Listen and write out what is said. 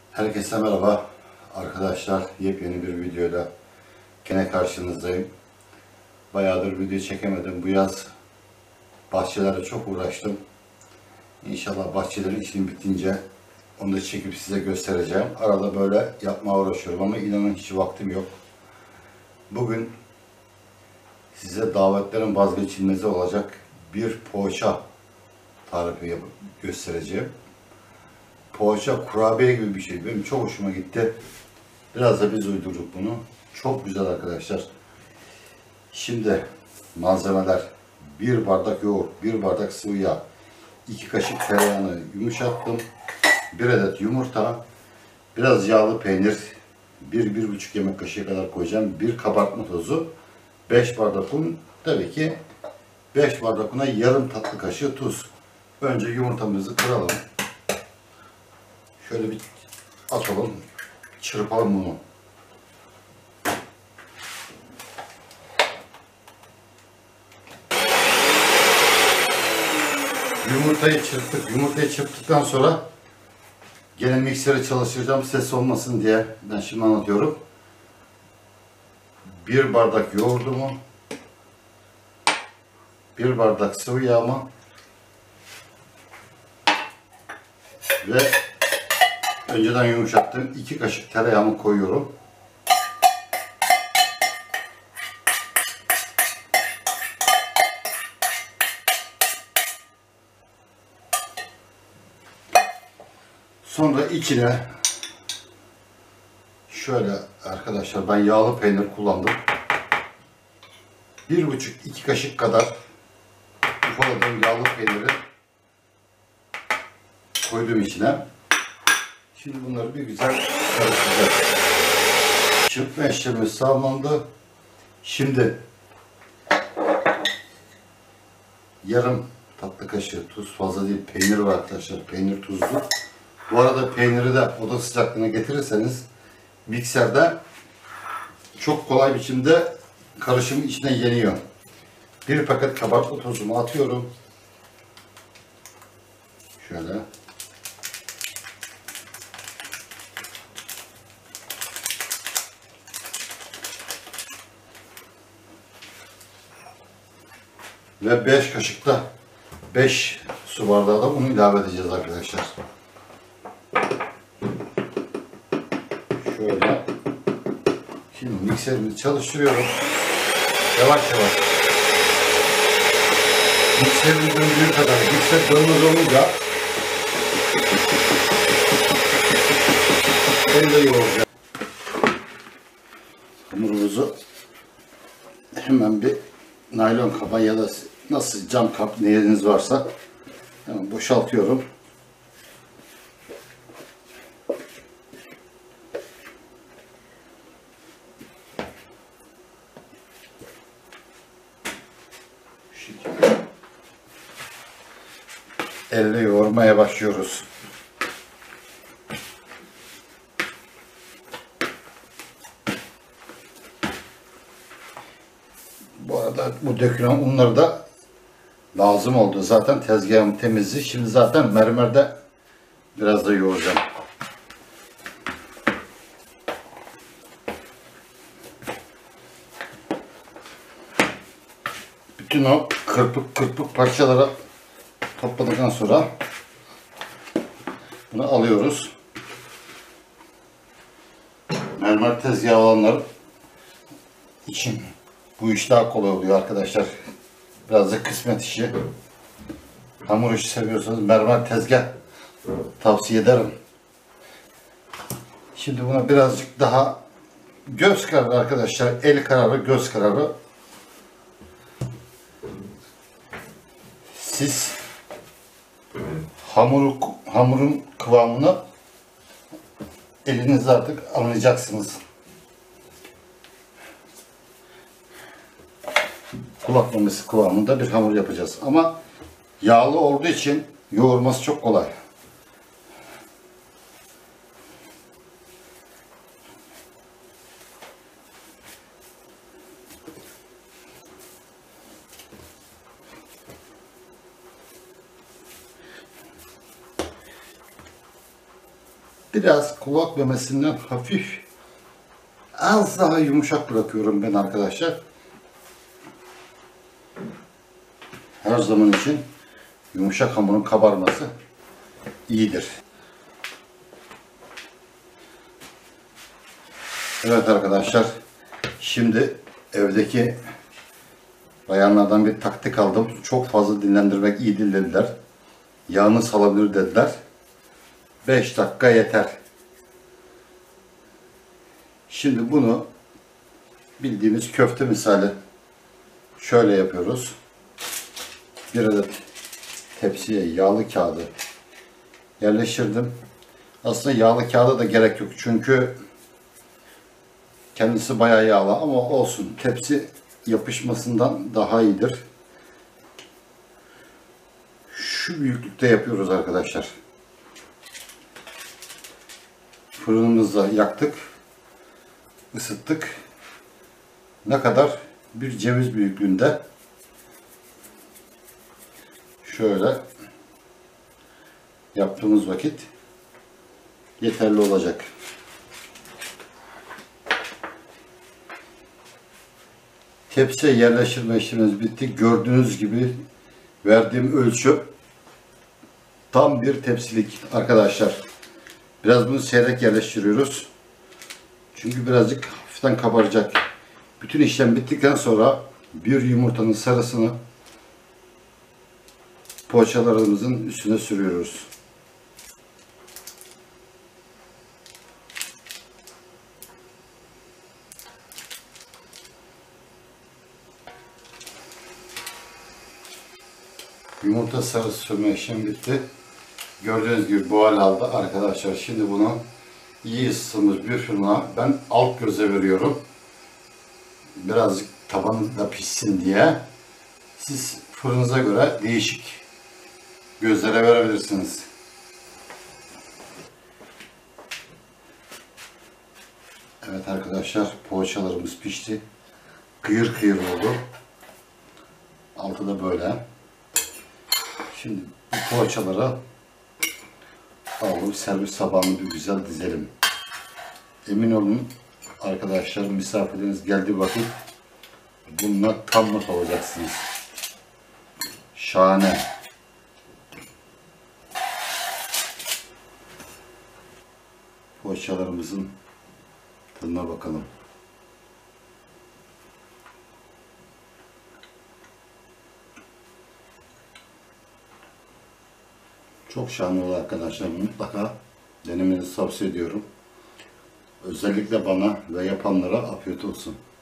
Herkese merhaba arkadaşlar. Yepyeni bir videoyla gene karşınızdayım. Bayağıdır video çekemedim. Bu yaz bahçelere çok uğraştım. İnşallah bahçelerin işim bitince onu da çekip size göstereceğim. Arada böyle yapmaya uğraşıyorum ama inanın hiç vaktim yok. Bugün size davetlerin vazgeçilmezi olacak bir poğaça tarifi göstereceğim. Poğaça kurabiye gibi bir şey. Benim çok hoşuma gitti. Biraz da biz uydurduk bunu. Çok güzel arkadaşlar. Şimdi malzemeler: 1 bardak yoğurt, 1 bardak sıvı yağ, 2 kaşık tereyağını yumuşattım, 1 adet yumurta, biraz yağlı peynir, 1-1,5 yemek kaşığı kadar koyacağım, 1 kabartma tozu, 5 bardak un, tabii ki 5 bardak una yarım tatlı kaşığı tuz. Önce yumurtamızı kıralım. Şöyle bir atalım, çırpalım bunu. Yumurtayı çırptık. Yumurtayı çırptıktan sonra gene mikseri çalıştıracağım ses olmasın diye. Ben şimdi anlatıyorum. 1 bardak yoğurdumu, 1 bardak sıvı yağımı ve önceden yumuşattığım 2 kaşık tereyağımı koyuyorum. Sonra içine şöyle arkadaşlar, ben yağlı peynir kullandım. 1,5-2 kaşık kadar ufaladığım yağlı peyniri koydum içine. Şimdi bunları bir güzel karıştıracağız. Çırpma işlemi sağlandı. Şimdi yarım tatlı kaşığı tuz, fazla değil, peynir var arkadaşlar. Peynir tuzlu. Bu arada peyniri de oda sıcaklığına getirirseniz mikserde çok kolay biçimde karışımın içine yeniyor. 1 paket kabartma tozumu atıyorum. Şöyle. Ve 5 kaşıkta 5 su bardağı da un ilave edeceğiz arkadaşlar. Şöyle. Şimdi mikserimizi çalıştırıyorum. Yavaş yavaş. Mikserin döndüğü kadar, mikser dönmez olunca elle yoğuracağım. Hamurumuzu hemen bir naylon kaba ya da nasıl cam kap neyiniz varsa hemen boşaltıyorum. Şu şekilde elle yoğurmaya başlıyoruz. Bu arada bu dökülen unları da lazım oldu. Zaten tezgahım temizdi. Şimdi zaten mermerde biraz da yoğuracağım. Bütün o kırpık parçalara topladıktan sonra bunu alıyoruz. Mermer tezgahı olanlar için bu iş daha kolay oluyor arkadaşlar. Biraz da kısmet işi. Hamur işi seviyorsanız mermer tezgah tavsiye ederim. Şimdi buna birazcık daha göz kararı arkadaşlar. El kararı, göz kararı. Siz hamurun kıvamını elinizle artık anlayacaksınız. Kulak memesi kıvamında bir hamur yapacağız. Ama yağlı olduğu için yoğurması çok kolay. Biraz kulak memesinden hafif az daha yumuşak bırakıyorum ben arkadaşlar. Her zaman için yumuşak hamurun kabarması iyidir. Evet arkadaşlar, şimdi evdeki bayanlardan bir taktik aldım. Çok fazla dinlendirmek iyi değil dediler. Yağını salabilir dediler. 5 dakika yeter. Şimdi bunu bildiğimiz köfte misali şöyle yapıyoruz. Bir adet tepsiye yağlı kağıdı yerleştirdim. Aslında yağlı kağıda da gerek yok. Çünkü kendisi bayağı yağlı ama olsun. Tepsi yapışmasından daha iyidir. Şu büyüklükte yapıyoruz arkadaşlar. Fırınımızda yaktık. Isıttık. Ne kadar? Bir ceviz büyüklüğünde. Şöyle yaptığımız vakit yeterli olacak. Tepsiye yerleştirme işlemimiz bitti. Gördüğünüz gibi verdiğim ölçü tam bir tepsilik arkadaşlar. Biraz bunu seyrek yerleştiriyoruz. Çünkü birazcık hafiften kabaracak. Bütün işlem bittikten sonra bir yumurtanın sarısını poğaçalarımızın üstüne sürüyoruz. Yumurta sarısı sürme işlemi bitti. Gördüğünüz gibi bu hal aldı arkadaşlar. Şimdi bunu iyi ısıtılmış bir fırına ben alt göze veriyorum. Birazcık tabanı da pişsin diye. Siz fırınıza göre değişik gözlere verebilirsiniz. Evet arkadaşlar, poğaçalarımız pişti. Kıyır kıyır oldu. Altı da böyle. Şimdi bu poğaçaları alıp servis tabağına bir güzel dizelim. Emin olun arkadaşlar, misafirleriniz geldiği vakit bununla tam not alacaksınız. Şahane. Poğaçalarımızın tadına bakalım. Çok şahane oldu arkadaşlar. Mutlaka denemenizi tavsiye ediyorum. Özellikle bana ve yapanlara afiyet olsun.